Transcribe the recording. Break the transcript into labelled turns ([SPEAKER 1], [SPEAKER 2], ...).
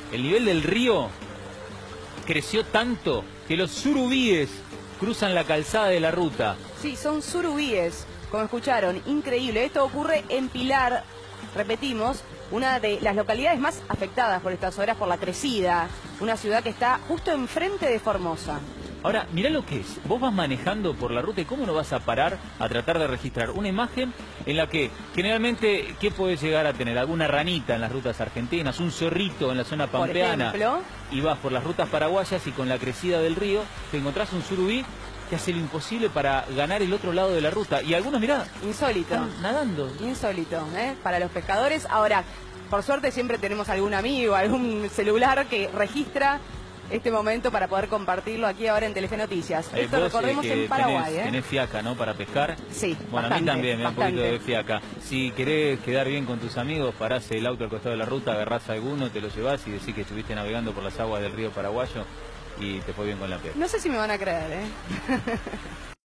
[SPEAKER 1] El nivel del río creció tanto que los surubíes cruzan la calzada de la ruta.
[SPEAKER 2] Sí, son surubíes, como escucharon, increíble. Esto ocurre en Pilar, repetimos, una de las localidades más afectadas por estas obras, por la crecida, una ciudad que está justo enfrente de Formosa.
[SPEAKER 1] Ahora, mirá lo que es. Vos vas manejando por la ruta y cómo no vas a parar a tratar de registrar una imagen en la que generalmente, ¿qué podés llegar a tener? Alguna ranita en las rutas argentinas, un zorrito en la zona pampeana.
[SPEAKER 2] Por ejemplo,
[SPEAKER 1] y vas por las rutas paraguayas y con la crecida del río te encontrás un surubí que hace lo imposible para ganar el otro lado de la ruta. Y algunos, mirá,
[SPEAKER 2] insólito.
[SPEAKER 1] están nadando.
[SPEAKER 2] Insólito, para los pescadores. Ahora, por suerte siempre tenemos algún amigo, algún celular que registra este momento para poder compartirlo aquí ahora en Telefe Noticias. Esto recordemos en Paraguay.
[SPEAKER 1] Tenés fiaca, ¿no? Para pescar.
[SPEAKER 2] Sí,
[SPEAKER 1] bueno,
[SPEAKER 2] bastante,
[SPEAKER 1] a mí también me da un poquito
[SPEAKER 2] bastante.
[SPEAKER 1] de fiaca. Si querés quedar bien con tus amigos, parás el auto al costado de la ruta, agarrás alguno, te lo llevás y decís que estuviste navegando por las aguas del río paraguayo y te fue bien con la pesca.
[SPEAKER 2] No sé si me van a creer,